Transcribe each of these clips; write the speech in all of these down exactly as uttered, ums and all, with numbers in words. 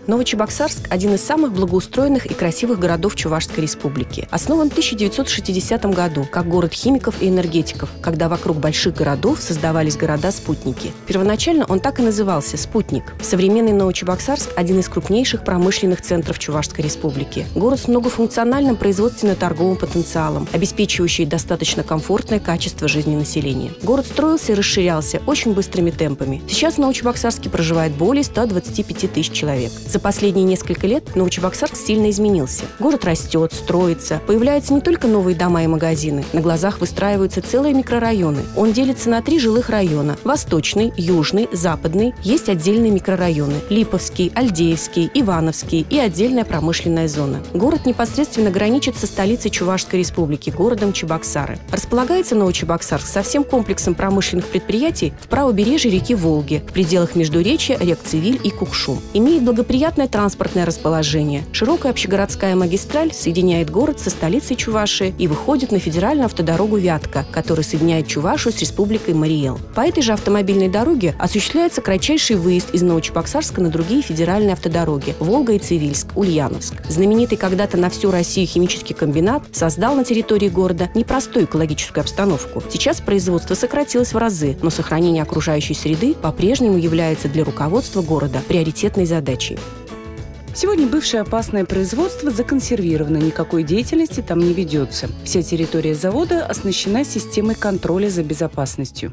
Новочебоксарск – один из самых благоустроенных и красивых городов Чувашской республики. Основан в тысяча девятьсот шестидесятом году как город химиков и энергетиков, когда вокруг больших городов создавались города-спутники. Первоначально он так и назывался – «Спутник». Современный Новочебоксарск – один из крупнейших промышленных центров Чувашской республики. Город с многофункциональным производственно-торговым потенциалом, обеспечивающий достаточно комфортное качество жизни населения. Город строился и расширялся очень быстрыми темпами. Сейчас в Новочебоксарске проживает более ста двадцати пяти тысяч человек. За последние несколько лет Новочебоксарск сильно изменился. Город растет, строится, появляются не только новые дома и магазины, на глазах выстраиваются целые микрорайоны. Он делится на три жилых района – Восточный, Южный, Западный. Есть отдельные микрорайоны – Липовский, Альдеевский, Ивановский и отдельная промышленная зона. Город непосредственно граничит со столицей Чувашской республики, городом Чебоксары. Располагается Новочебоксарск со всем комплексом промышленных предприятий в правобережье реки Волги, в пределах междуречья рек Цивиль и Кукшум. Имеет благоприятное транспортное расположение. Широкая общегородская магистраль соединяет город со столицей Чувашии и выходит на федеральную автодорогу Вятка, которая соединяет Чувашию с республикой Мариэл. По этой же автомобильной дороге осуществляется кратчайший выезд из Новочебоксарска на другие федеральные автодороги – Волга и Цивильск, Ульяновск. Знаменитый когда-то на всю Россию химический комбинат создал на территории города непростую экологическую обстановку. Сейчас производство сократилось в разы, но сохранение окружающей среды по-прежнему является для руководства города приоритетной задачей. Сегодня бывшее опасное производство законсервировано, никакой деятельности там не ведется. Вся территория завода оснащена системой контроля за безопасностью.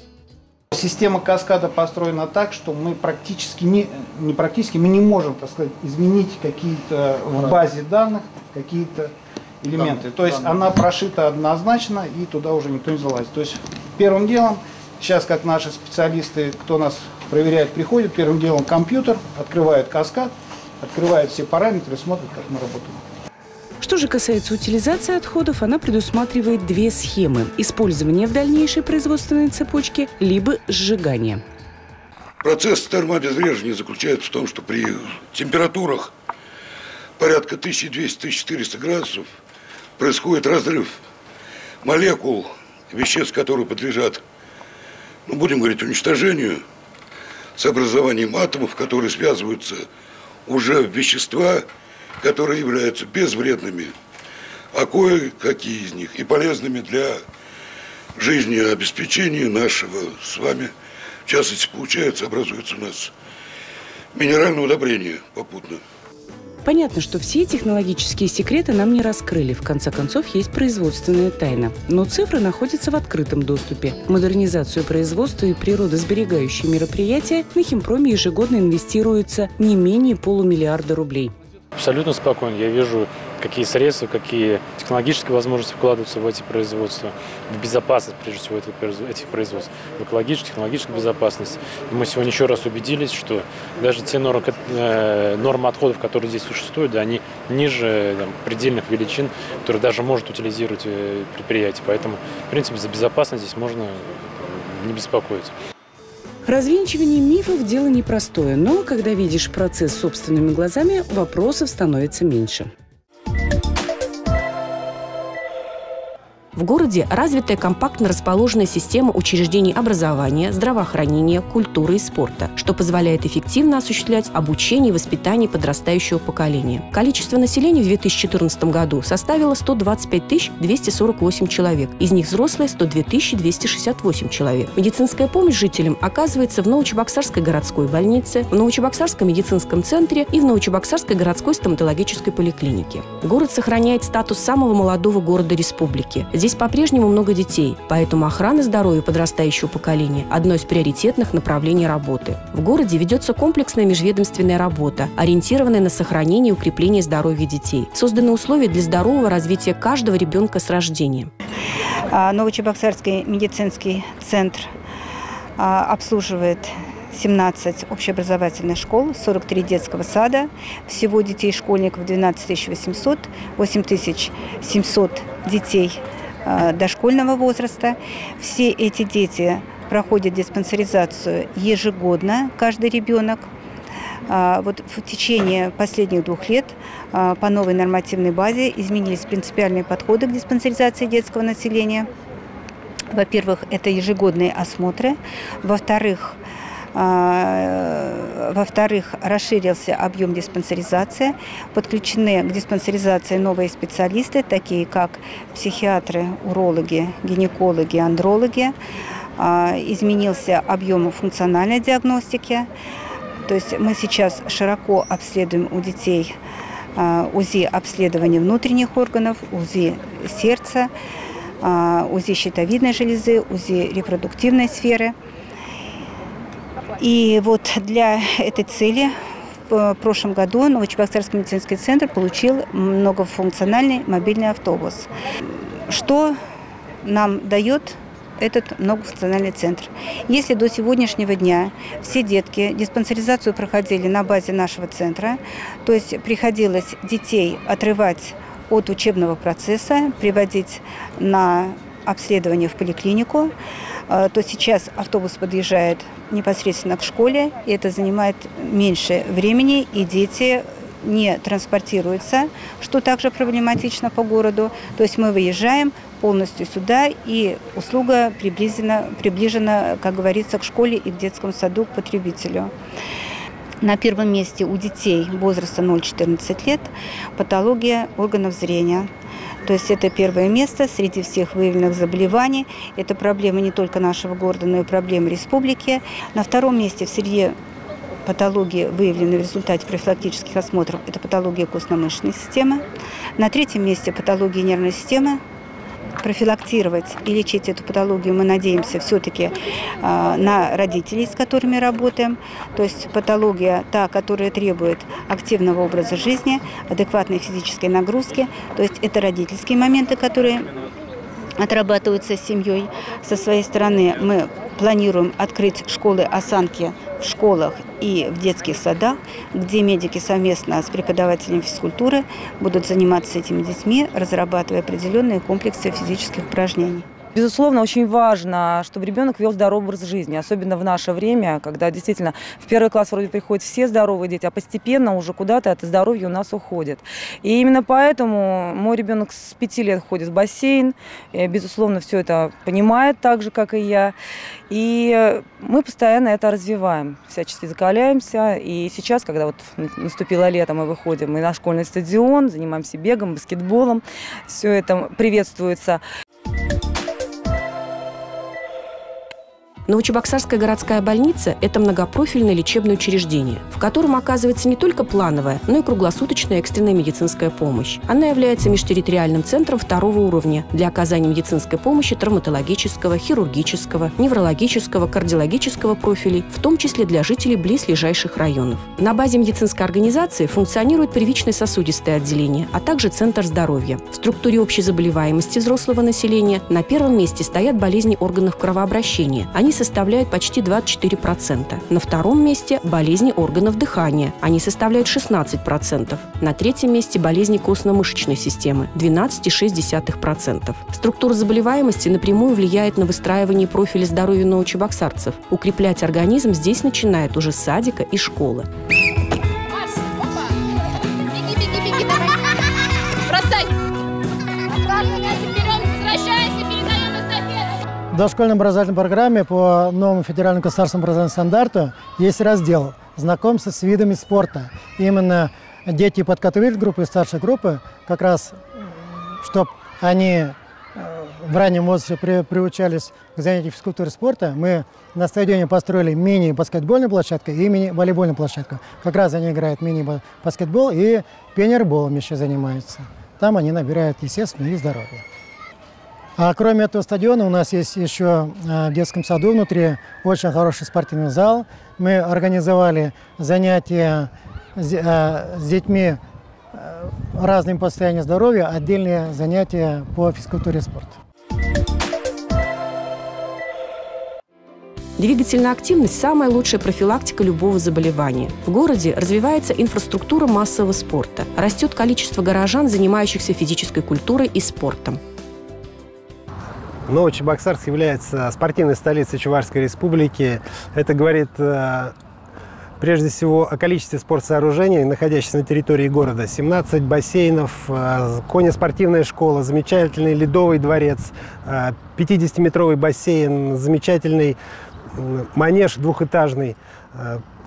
Система каскада построена так, что мы практически не, не практически, мы не можем, так сказать, изменить какие-то в базе данных, какие-то элементы. Да, То есть да. она прошита однозначно, и туда уже никто не залазит. То есть первым делом, сейчас как наши специалисты, кто нас проверяет, приходят, первым делом компьютер, открывает каскад, открывает все параметры, смотрит, как мы работаем. Что же касается утилизации отходов, она предусматривает две схемы – использование в дальнейшей производственной цепочке, либо сжигание. Процесс термообезвреживания заключается в том, что при температурах порядка тысяча двухсот — тысяча четырёхсот градусов происходит разрыв молекул, веществ, которые подлежат, ну, будем говорить, уничтожению, с образованием атомов, которые связываются уже в вещества, которые являются безвредными, а кое-какие из них и полезными для жизнеобеспечения нашего с вами. В частности, получается, образуется у нас минеральное удобрение попутно. Понятно, что все технологические секреты нам не раскрыли. В конце концов, есть производственная тайна. Но цифры находятся в открытом доступе. В модернизацию производства и природосберегающие мероприятия на химпроме ежегодно инвестируется не менее полумиллиарда рублей. Абсолютно спокойно. Я вижу, какие средства, какие технологические возможности вкладываются в эти производства, в безопасность, прежде всего, этих производств, в экологическую, технологическую безопасность. И мы сегодня еще раз убедились, что даже те нормы, нормы отходов, которые здесь существуют, да, они ниже там, предельных величин, которые даже может утилизировать предприятие. Поэтому, в принципе, за безопасность здесь можно не беспокоиться. Развенчивание мифов – дело непростое, но когда видишь процесс собственными глазами, вопросов становится меньше. В городе развитая компактно расположенная система учреждений образования, здравоохранения, культуры и спорта, что позволяет эффективно осуществлять обучение и воспитание подрастающего поколения. Количество населения в две тысячи четырнадцатом году составило сто двадцать пять тысяч двести сорок восемь человек, из них взрослые – сто две тысячи двести шестьдесят восемь человек. Медицинская помощь жителям оказывается в Новочебоксарской городской больнице, в Новочебоксарском медицинском центре и в Новочебоксарской городской стоматологической поликлинике. Город сохраняет статус самого молодого города республики. Здесь по-прежнему много детей, поэтому охрана здоровья подрастающего поколения – одно из приоритетных направлений работы. В городе ведется комплексная межведомственная работа, ориентированная на сохранение и укрепление здоровья детей. Созданы условия для здорового развития каждого ребенка с рождения. Новочебоксарский медицинский центр обслуживает семнадцать общеобразовательных школ, сорок три детского сада. Всего детей школьников двенадцать тысяч восемьсот, восемь тысяч семьсот детей дошкольного возраста. Все эти дети проходят диспансеризацию ежегодно, каждый ребенок. Вот в течение последних двух лет по новой нормативной базе изменились принципиальные подходы к диспансеризации детского населения. Во-первых, это ежегодные осмотры. Во-вторых, Во-вторых, расширился объем диспансеризации. Подключены к диспансеризации новые специалисты, такие как психиатры, урологи, гинекологи, андрологи. Изменился объем функциональной диагностики. То есть мы сейчас широко обследуем у детей УЗИ обследования внутренних органов, УЗИ сердца, УЗИ щитовидной железы, УЗИ репродуктивной сферы. И вот для этой цели в прошлом году Новочебоксарский медицинский центр получил многофункциональный мобильный автобус. Что нам дает этот многофункциональный центр? Если до сегодняшнего дня все детки диспансеризацию проходили на базе нашего центра, то есть приходилось детей отрывать от учебного процесса, приводить на обследование в поликлинику, то сейчас автобус подъезжает непосредственно к школе, и это занимает меньше времени, и дети не транспортируются, что также проблематично по городу. То есть мы выезжаем полностью сюда, и услуга приближена, приближена, как говорится, к школе и к детскому саду, к потребителю. На первом месте у детей возраста ноль-четырнадцать лет патология органов зрения. То есть это первое место среди всех выявленных заболеваний. Это проблема не только нашего города, но и проблема республики. На втором месте в среде патологии, выявленные в результате профилактических осмотров, это патология костно-мышечной системы. На третьем месте патология нервной системы. Профилактировать и лечить эту патологию мы надеемся все-таки э, на родителей, с которыми работаем. То есть патология та, которая требует активного образа жизни, адекватной физической нагрузки. То есть это родительские моменты, которые отрабатываются с семьей. Со своей стороны мы планируем открыть школы осанки в школах и в детских садах, где медики совместно с преподавателями физкультуры будут заниматься этими детьми, разрабатывая определенные комплексы физических упражнений. Безусловно, очень важно, чтобы ребенок вел здоровый образ жизни, особенно в наше время, когда действительно в первый класс вроде приходят все здоровые дети, а постепенно уже куда-то это здоровье у нас уходит. И именно поэтому мой ребенок с пяти лет ходит в бассейн, и, безусловно, все это понимает так же, как и я. И мы постоянно это развиваем, всячески закаляемся. И сейчас, когда вот наступило лето, мы выходим и на школьный стадион, занимаемся бегом, баскетболом, все это приветствуется. Новочебоксарская городская больница – это многопрофильное лечебное учреждение, в котором оказывается не только плановая, но и круглосуточная экстренная медицинская помощь. Она является межтерриториальным центром второго уровня для оказания медицинской помощи травматологического, хирургического, неврологического, кардиологического профилей, в том числе для жителей близлежащих районов. На базе медицинской организации функционирует первичное сосудистое отделение, а также центр здоровья. В структуре общей заболеваемости взрослого населения на первом месте стоят болезни органов кровообращения. Они составляют почти двадцать четыре процента. На втором месте – болезни органов дыхания. Они составляют шестнадцать процентов. На третьем месте – болезни костно-мышечной системы – двенадцать целых шесть десятых процента. Структура заболеваемости напрямую влияет на выстраивание профиля здоровья новочебоксарцев. Укреплять организм здесь начинает уже с садика и школы. В дошкольной образовательной программе по новому федеральному государственному образовательному стандарту есть раздел «Знакомство с видами спорта». Именно дети подготовительной группы и старшей группы, как раз, чтобы они в раннем возрасте при, приучались к занятию физкультуры и спорта, мы на стадионе построили мини-баскетбольную площадку и мини-волейбольную площадку. Как раз они играют мини-баскетбол и пионерболом еще занимаются. Там они набирают, естественно, и здоровье. А кроме этого стадиона у нас есть еще в детском саду внутри очень хороший спортивный зал. Мы организовали занятия с детьми разным по состоянию здоровья, отдельные занятия по физкультуре и спорту. Двигательная активность – самая лучшая профилактика любого заболевания. В городе развивается инфраструктура массового спорта. Растет количество горожан, занимающихся физической культурой и спортом. Новочебоксарск является спортивной столицей Чувашской республики. Это говорит э, прежде всего о количестве спортсооружений, находящихся на территории города. семнадцать бассейнов, э, конно-спортивная школа, замечательный ледовый дворец, э, пятидесятиметровый бассейн, замечательный э, манеж двухэтажный, э,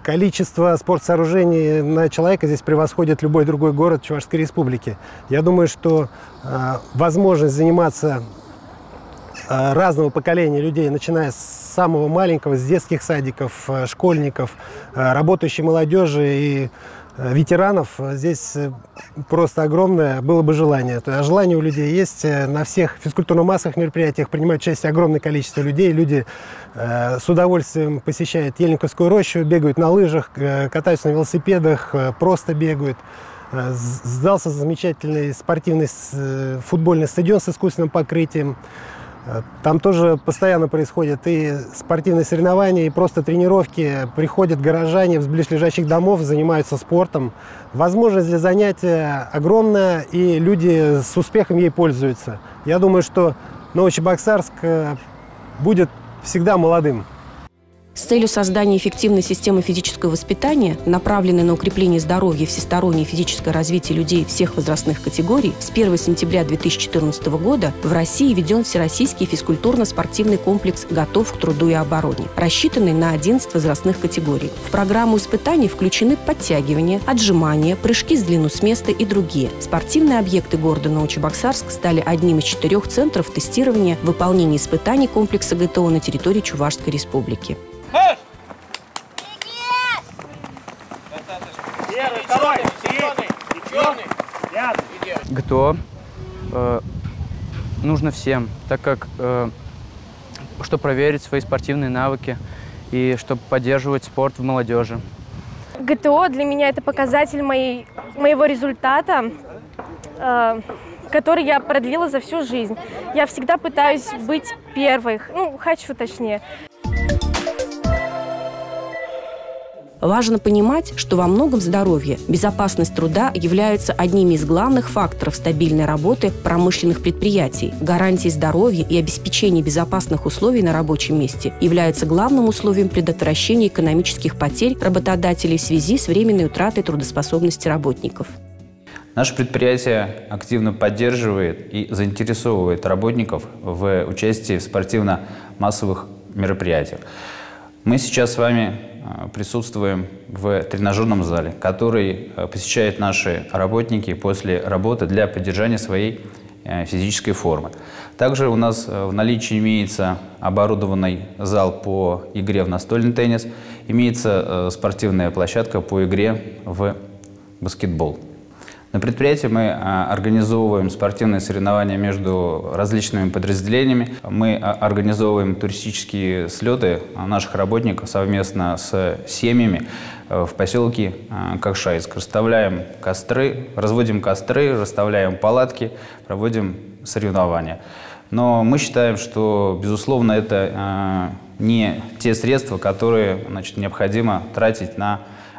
количество спортсооружений на человека здесь превосходит любой другой город Чувашской Республики. Я думаю, что э, возможность заниматься э, разного поколения людей, начиная с самого маленького, с детских садиков, э, школьников, э, работающей молодежи и э, ветеранов, здесь э, просто огромное было бы желание. То есть, желание у людей есть. На всех физкультурно-массовых мероприятиях принимают участие огромное количество людей. Люди э, с удовольствием посещают Ельниковскую рощу, бегают на лыжах, э, катаются на велосипедах, э, просто бегают. Э, сдался замечательный спортивный э, футбольный стадион с искусственным покрытием. Там тоже постоянно происходят и спортивные соревнования, и просто тренировки. Приходят горожане из близлежащих домов, занимаются спортом. Возможность для занятия огромная, и люди с успехом ей пользуются. Я думаю, что Новочебоксарск будет всегда молодым. С целью создания эффективной системы физического воспитания, направленной на укрепление здоровья и всестороннее физическое развитие людей всех возрастных категорий, с первого сентября две тысячи четырнадцатого года в России введен всероссийский физкультурно-спортивный комплекс «Готов к труду и обороне», рассчитанный на одиннадцать возрастных категорий. В программу испытаний включены подтягивания, отжимания, прыжки с длину с места и другие. Спортивные объекты города Новочебоксарск стали одним из четырех центров тестирования выполнения испытаний комплекса ГТО на территории Чувашской Республики. ГТО э, нужно всем, так как, э, чтобы проверить свои спортивные навыки и чтобы поддерживать спорт в молодежи. ГТО для меня это показатель моей, моего результата, э, который я продлила за всю жизнь. Я всегда пытаюсь быть первой, ну, хочу точнее. Важно понимать, что во многом здоровье, безопасность труда являются одними из главных факторов стабильной работы промышленных предприятий. Гарантией здоровья и обеспечения безопасных условий на рабочем месте являются главным условием предотвращения экономических потерь работодателей в связи с временной утратой трудоспособности работников. Наше предприятие активно поддерживает и заинтересовывает работников в участии в спортивно-массовых мероприятиях. Мы сейчас с вами присутствуем в тренажерном зале, который посещают наши работники после работы для поддержания своей физической формы. Также у нас в наличии имеется оборудованный зал по игре в настольный теннис, имеется спортивная площадка по игре в баскетбол. На предприятии мы организовываем спортивные соревнования между различными подразделениями. Мы организовываем туристические слеты наших работников совместно с семьями в поселке Кокшайск. Расставляем костры, разводим костры, расставляем палатки, проводим соревнования. Но мы считаем, что, безусловно, это не те средства, которые, значит, необходимо тратить на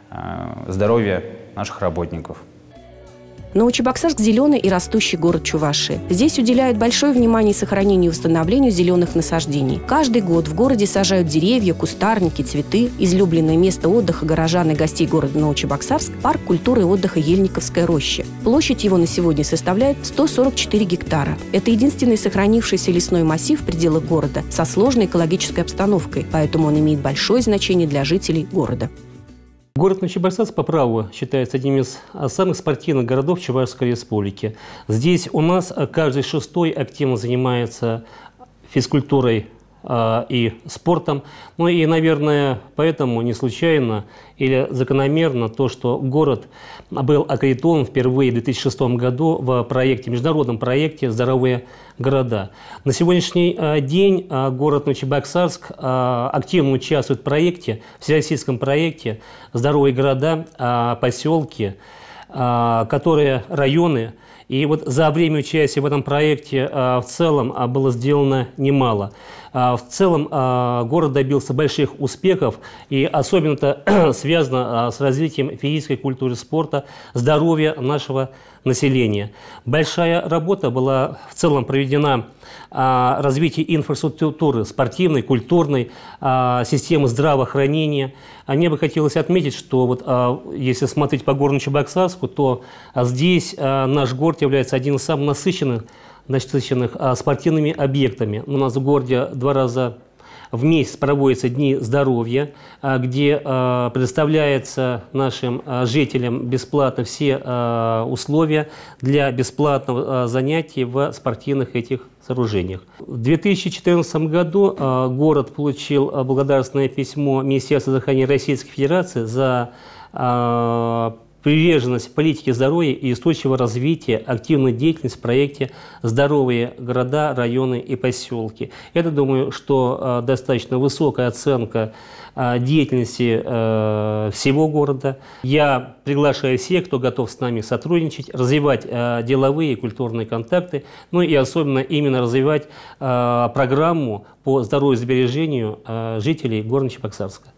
здоровье наших работников. Новочебоксарск – зеленый и растущий город Чувашии. Здесь уделяют большое внимание сохранению и восстановлению зеленых насаждений. Каждый год в городе сажают деревья, кустарники, цветы. Излюбленное место отдыха горожан и гостей города Новочебоксарск – парк культуры и отдыха Ельниковская роща. Площадь его на сегодня составляет сто сорок четыре гектара. Это единственный сохранившийся лесной массив в пределах города со сложной экологической обстановкой, поэтому он имеет большое значение для жителей города. Город Новочебоксарск по праву считается одним из самых спортивных городов Чувашской Республики. Здесь у нас каждый шестой активно занимается физкультурой э, и спортом. Ну и, наверное, поэтому не случайно или закономерно то, что город был аккредитован впервые в две тысячи шестом году в проекте, международном проекте «Здоровые города». На сегодняшний э, день э, город Новочебоксарск э, активно участвует в проекте, всероссийском проекте «Здоровые города», э, поселки, э, которые районы. И вот за время участия в этом проекте э, в целом э, было сделано немало. Э, в целом э, город добился больших успехов, и особенно это связано э, с развитием физической культуры, спорта, здоровья нашего населения. Большая работа была в целом проведена о развитии инфраструктуры спортивной, культурной, системы здравоохранения. Мне бы хотелось отметить, что вот, если смотреть по городу Новочебоксарску, то здесь наш город является одним из самых насыщенных, насыщенных спортивными объектами. У нас в городе два раза в месяц проводятся дни здоровья, где предоставляется нашим жителям бесплатно все условия для бесплатного занятия в спортивных этих сооружениях. В две тысячи четырнадцатом году город получил благодарственное письмо Министерства здравоохранения Российской Федерации за приверженность политике здоровья и устойчивого развития, активную деятельность в проекте «Здоровые города, районы и поселки». Это, думаю, что э, достаточно высокая оценка э, деятельности э, всего города. Я приглашаю всех, кто готов с нами сотрудничать, развивать э, деловые и культурные контакты, ну и особенно именно развивать э, программу по здоровью и сбережению э, жителей города Чебоксарска.